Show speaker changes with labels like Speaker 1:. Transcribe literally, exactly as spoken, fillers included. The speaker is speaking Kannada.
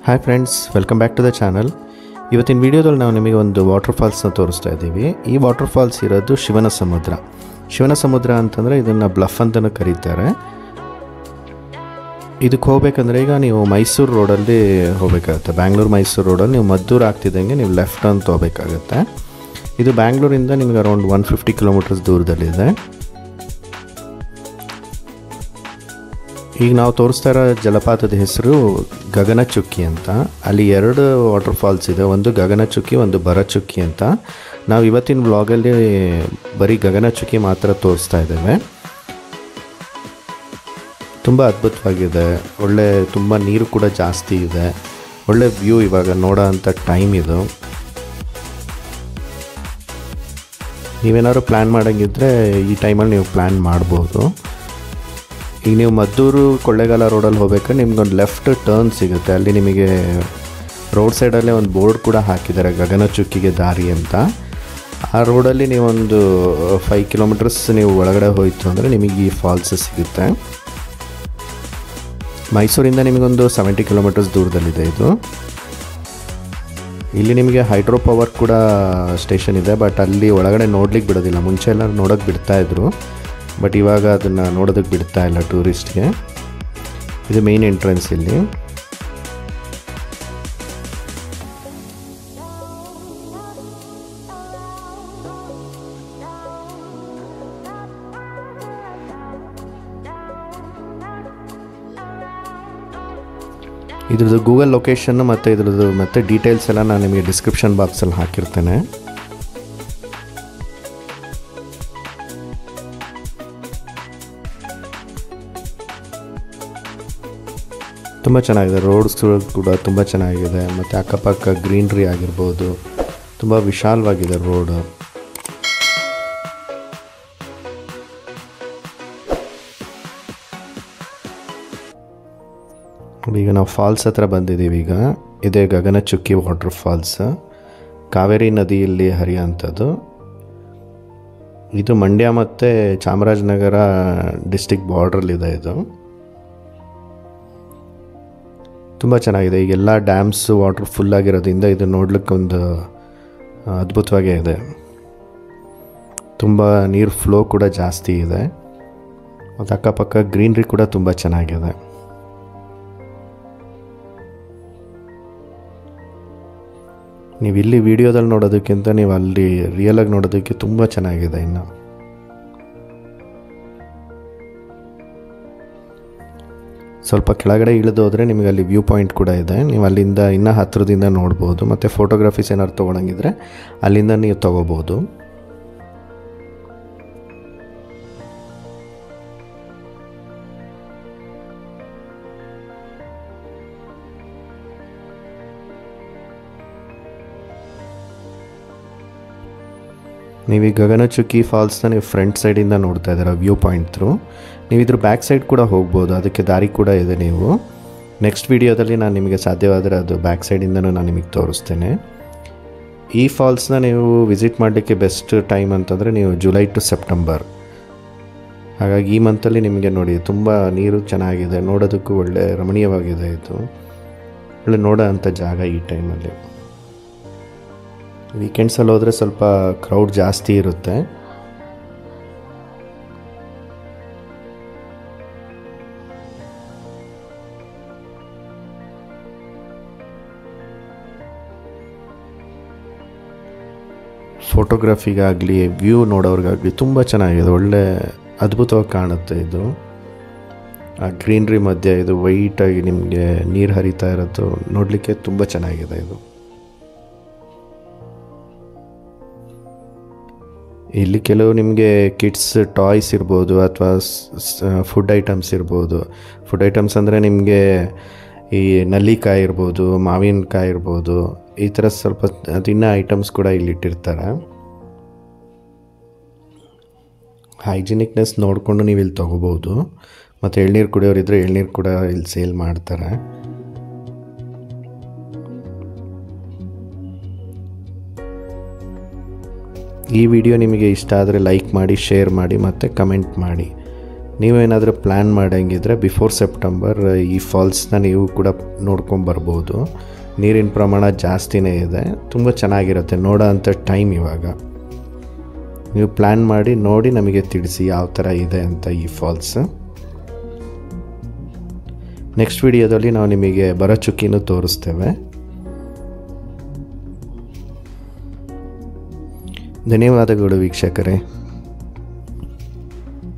Speaker 1: Hi friends, welcome back to the channel. ಇವತ್ತಿನ ವಿಡಿಯೋದಲ್ಲಿ ನಾವು ನಿಮಗೆ ಒಂದು ವಾಟರ್ ಫಾಲ್ಸ್ನ ತೋರಿಸ್ತಾ ಇದ್ದೀವಿ. ಈ ವಾಟರ್ ಫಾಲ್ಸ್ ಇರೋದು ಶಿವನ ಸಮುದ್ರ. ಶಿವನ ಸಮುದ್ರ ಅಂತಂದರೆ ಇದನ್ನು ಬ್ಲಫ್ ಅಂತಲೂ ಕರೀತಾರೆ. ಇದಕ್ಕೆ ಹೋಗ್ಬೇಕಂದ್ರೆ ಈಗ ನೀವು ಮೈಸೂರು ರೋಡಲ್ಲಿ ಹೋಗಬೇಕಾಗುತ್ತೆ. ಬ್ಯಾಂಗ್ಳೂರು ಮೈಸೂರು ರೋಡಲ್ಲಿ ನೀವು ಮದ್ದೂರು ಆಗ್ತಿದ್ದಂಗೆ ನೀವು ಲೆಫ್ಟ್ ಅಂತ ಹೋಗಬೇಕಾಗತ್ತೆ. ಇದು ಬ್ಯಾಂಗ್ಳೂರಿಂದ ನಿಮಗೆ ಅರೌಂಡ್ ಒನ್ ಫಿಫ್ಟಿ ಕಿಲೋಮೀಟರ್ಸ್ ದೂರದಲ್ಲಿದೆ. ಈಗ ನಾವು ತೋರಿಸ್ತಾ ಇರೋ ಜಲಪಾತದ ಹೆಸರು ಗಗನಚುಕ್ಕಿ ಅಂತ. ಅಲ್ಲಿ ಎರಡು ವಾಟರ್ ಫಾಲ್ಸ್ ಇದೆ, ಒಂದು ಗಗನಚುಕ್ಕಿ, ಒಂದು ಭರಚುಕ್ಕಿ ಅಂತ. ನಾವು ಇವತ್ತಿನ ವ್ಲಾಗಲ್ಲಿ ಬರೀ ಗಗನಚುಕ್ಕಿ ಮಾತ್ರ ತೋರಿಸ್ತಾ ಇದ್ದೇವೆ. ತುಂಬ ಅದ್ಭುತವಾಗಿದೆ, ಒಳ್ಳೆ ತುಂಬ ನೀರು ಕೂಡ ಜಾಸ್ತಿ ಇದೆ, ಒಳ್ಳೆ ವ್ಯೂ ಇವಾಗ ನೋಡೋ ಅಂಥ ಟೈಮ್ ಇದು. ನೀವೇನಾದ್ರು ಪ್ಲ್ಯಾನ್ ಮಾಡೋಂಗಿದ್ರೆ ಈ ಟೈಮಲ್ಲಿ ನೀವು ಪ್ಲ್ಯಾನ್ ಮಾಡ್ಬೋದು. ಈಗ ನೀವು ಮದ್ದೂರು ಕೊಳ್ಳೇಗಾಲ ರೋಡಲ್ಲಿ ಹೋಗ್ಬೇಕಾದ್ರೆ ನಿಮ್ಗೊಂದು ಲೆಫ್ಟ್ ಟರ್ನ್ ಸಿಗುತ್ತೆ. ಅಲ್ಲಿ ನಿಮಗೆ ರೋಡ್ ಸೈಡಲ್ಲೇ ಒಂದು ಬೋರ್ಡ್ ಕೂಡ ಹಾಕಿದ್ದಾರೆ, ಗಗನಚುಕ್ಕಿಗೆ ದಾರಿ ಅಂತ. ಆ ರೋಡಲ್ಲಿ ನೀವೊಂದು ಫೈವ್ ಕಿಲೋಮೀಟರ್ಸ್ ನೀವು ಒಳಗಡೆ ಹೋಯಿತು ಅಂದರೆ ನಿಮಗೆ ಈ ಫಾಲ್ಸ್ ಸಿಗುತ್ತೆ. ಮೈಸೂರಿಂದ ನಿಮಗೊಂದು ಸೆವೆಂಟಿ ಕಿಲೋಮೀಟರ್ಸ್ ದೂರದಲ್ಲಿದೆ ಇದು. ಇಲ್ಲಿ ನಿಮಗೆ ಹೈಡ್ರೋ ಪವರ್ ಕೂಡ ಸ್ಟೇಷನ್ ಇದೆ, ಬಟ್ ಅಲ್ಲಿ ಒಳಗಡೆ ನೋಡ್ಲಿಕ್ಕೆ ಬಿಡೋದಿಲ್ಲ. ಮುಂಚೆ ಎಲ್ಲ ನೋಡೋಕ್ಕೆ ಬಿಡ್ತಾಯಿದ್ರು, ಬಟ್ ಇವಾಗ ಅದನ್ನು ನೋಡೋದಕ್ಕೆ ಬಿಡ್ತಾ ಇಲ್ಲ ಟೂರಿಸ್ಟ್ಗೆ. ಇದು ಮೇನ್ ಎಂಟ್ರೆನ್ಸ್. ಇಲ್ಲಿ ಇದ್ರದ್ದು ಗೂಗಲ್ ಲೊಕೇಶನ್ನು ಮತ್ತು ಇದ್ರದ್ದು ಮತ್ತು ಡೀಟೇಲ್ಸ್ ಎಲ್ಲ ನಾನು ನಿಮಗೆ ಡಿಸ್ಕ್ರಿಪ್ಷನ್ ಬಾಕ್ಸಲ್ಲಿ ಹಾಕಿರ್ತೇನೆ. ತುಂಬ ಚೆನ್ನಾಗಿದೆ, ರೋಡ್ಸ್ ಕೂಡ ತುಂಬ ಚೆನ್ನಾಗಿದೆ, ಮತ್ತು ಅಕ್ಕಪಕ್ಕ ಗ್ರೀನ್ರಿ ಆಗಿರ್ಬೋದು, ತುಂಬ ವಿಶಾಲವಾಗಿದೆ ರೋಡು. ಈಗ ನಾವು ಫಾಲ್ಸ್ ಹತ್ರ ಬಂದಿದ್ದೀವಿ. ಈಗ ಇದೇ ಗಗನಚುಕ್ಕಿ ವಾಟರ್ ಫಾಲ್ಸ್, ಕಾವೇರಿ ನದಿಯಲ್ಲಿ ಹರಿಯೋಂಥದ್ದು. ಇದು ಮಂಡ್ಯ ಮತ್ತು ಚಾಮರಾಜನಗರ ಡಿಸ್ಟಿಕ್ ಬಾರ್ಡ್ರಲ್ಲಿದೆ ಇದು. ತುಂಬ ಚೆನ್ನಾಗಿದೆ. ಈಗೆಲ್ಲ ಡ್ಯಾಮ್ಸ್ ವಾಟರ್ ಫುಲ್ಲಾಗಿರೋದ್ರಿಂದ ಇದು ನೋಡ್ಲಿಕ್ಕೆ ಒಂದು ಅದ್ಭುತವಾಗೇ ಇದೆ. ತುಂಬ ನೀರು ಫ್ಲೋ ಕೂಡ ಜಾಸ್ತಿ ಇದೆ, ಮತ್ತು ಅಕ್ಕಪಕ್ಕ ಗ್ರೀನ್ರಿ ಕೂಡ ತುಂಬ ಚೆನ್ನಾಗಿದೆ. ನೀವು ಇಲ್ಲಿ ವಿಡಿಯೋದಲ್ಲಿ ನೋಡೋದಕ್ಕಿಂತ ನೀವು ಅಲ್ಲಿ ರಿಯಲಾಗಿ ನೋಡೋದಕ್ಕೆ ತುಂಬ ಚೆನ್ನಾಗಿದೆ. ಇನ್ನು ಸ್ವಲ್ಪ ಕೆಳಗಡೆ ಇಳಿದೋದ್ರೆ ನಿಮಗೆ ಅಲ್ಲಿ ವ್ಯೂ ಪಾಯಿಂಟ್ ಕೂಡ ಇದೆ. ನೀವು ಅಲ್ಲಿಂದ ಇನ್ನೂ ಹತ್ತಿರದಿಂದ ನೋಡ್ಬೋದು, ಮತ್ತು ಫೋಟೋಗ್ರಫೀಸ್ ಏನಾದ್ರು ತೊಗೊಳಂಗಿದ್ರೆ ಅಲ್ಲಿಂದ ನೀವು ತೊಗೋಬೋದು. ನೀವು ಈ ಗಗನಚುಕ್ಕಿ ಫಾಲ್ಸ್ನ ನೀವು ಫ್ರಂಟ್ ಸೈಡಿಂದ ನೋಡ್ತಾ ಇದ್ದೀರಾ ವ್ಯೂ ಪಾಯಿಂಟ್ ಥ್ರೂ. ನೀವು ಇದ್ರ ಬ್ಯಾಕ್ ಸೈಡ್ ಕೂಡ ಹೋಗ್ಬೋದು, ಅದಕ್ಕೆ ದಾರಿ ಕೂಡ ಇದೆ. ನೀವು ನೆಕ್ಸ್ಟ್ ವಿಡಿಯೋದಲ್ಲಿ ನಾನು ನಿಮಗೆ ಸಾಧ್ಯವಾದರೆ ಅದು ಬ್ಯಾಕ್ ಸೈಡಿಂದನೂ ನಾನು ನಿಮಗೆ ತೋರಿಸ್ತೇನೆ. ಈ ಫಾಲ್ಸ್ನ ನೀವು ವಿಸಿಟ್ ಮಾಡಲಿಕ್ಕೆ ಬೆಸ್ಟ್ ಟೈಮ್ ಅಂತಂದರೆ ನೀವು ಜುಲೈ ಟು ಸೆಪ್ಟೆಂಬರ್. ಹಾಗಾಗಿ ಈ ಮಂತಲ್ಲಿ ನಿಮಗೆ ನೋಡಿ ತುಂಬ ನೀರು ಚೆನ್ನಾಗಿದೆ, ನೋಡೋದಕ್ಕೂ ಒಳ್ಳೆ ರಮಣೀಯವಾಗಿದೆ. ಇದು ಒಳ್ಳೆ ನೋಡೋ ಅಂಥ ಜಾಗ ಈ ಟೈಮಲ್ಲಿ. ವೀಕೆಂಡ್ಸಲ್ಲಿ ಹೋದರೆ ಸ್ವಲ್ಪ ಕ್ರೌಡ್ ಜಾಸ್ತಿ ಇರುತ್ತೆ. ಫೋಟೋಗ್ರಫಿಗಾಗಲಿ ವ್ಯೂ ನೋಡೋರಿಗಾಗಲಿ ತುಂಬ ಚೆನ್ನಾಗಿದೆ, ಒಳ್ಳೆ ಅದ್ಭುತವಾಗಿ ಕಾಣುತ್ತೆ. ಇದು ಆ ಗ್ರೀನ್ರಿ ಮಧ್ಯೆ ಇದು ವೈಟಾಗಿ ನಿಮಗೆ ನೀರು ಹರಿತಾ ಇರೋದು ನೋಡಲಿಕ್ಕೆ ತುಂಬ ಚೆನ್ನಾಗಿದೆ. ಇದು ಇಲ್ಲಿ ಕೆಲವು ನಿಮಗೆ ಕಿಡ್ಸ್ ಟಾಯ್ಸ್ ಇರ್ಬೋದು, ಅಥವಾ ಫುಡ್ ಐಟಮ್ಸ್ ಇರ್ಬೋದು. ಫುಡ್ ಐಟಮ್ಸ್ ಅಂದರೆ ನಿಮಗೆ ಈ ನಲ್ಲಿಕಾಯಿ ಇರ್ಬೋದು, ಮಾವಿನಕಾಯಿ ಇರ್ಬೋದು, ಈ ಥರ ಸ್ವಲ್ಪ ತಿನ್ನೋ ಐಟಮ್ಸ್ ಕೂಡ ಇಲ್ಲಿ ಇಟ್ಟಿರ್ತಾರೆ. ಹೈಜಿನಿಕ್ನೆಸ್ ನೋಡಿಕೊಂಡು ನೀವು ಇಲ್ಲಿ ತೊಗೋಬೋದು. ಮತ್ತು ಎಳ್ನೀರು ಕುಡಿಯೋರಿದ್ರೆ ಎಳ್ನೀರು ಕೂಡ ಇಲ್ಲಿ ಸೇಲ್ ಮಾಡ್ತಾರೆ. ಈ ವಿಡಿಯೋ ನಿಮಗೆ ಇಷ್ಟ ಆದರೆ ಲೈಕ್ ಮಾಡಿ, ಶೇರ್ ಮಾಡಿ, ಮತ್ತು ಕಮೆಂಟ್ ಮಾಡಿ. ನೀವೇನಾದರೂ ಪ್ಲ್ಯಾನ್ ಮಾಡೋಂಗಿದ್ರೆ ಬಿಫೋರ್ ಸೆಪ್ಟೆಂಬರ್ ಈ ಫಾಲ್ಸ್ನ ನೀವು ಕೂಡ ನೋಡ್ಕೊಂಬರ್ಬೋದು. ನೀರಿನ ಪ್ರಮಾಣ ಜಾಸ್ತಿನೇ ಇದೆ, ತುಂಬ ಚೆನ್ನಾಗಿರುತ್ತೆ. ನೋಡೋ ಅಂಥ ಟೈಮ್ ಇವಾಗ. ನೀವು ಪ್ಲ್ಯಾನ್ ಮಾಡಿ ನೋಡಿ ನಮಗೆ ತಿಳಿಸಿ ಯಾವ ಥರ ಇದೆ ಅಂತ ಈ ಫಾಲ್ಸ್. ನೆಕ್ಸ್ಟ್ ವಿಡಿಯೋದಲ್ಲಿ ನಾವು ನಿಮಗೆ ಭರಚುಕ್ಕಿನೂ ತೋರಿಸ್ತೇವೆ. ಧನ್ಯವಾದಗಳು ವೀಕ್ಷಕರೇ.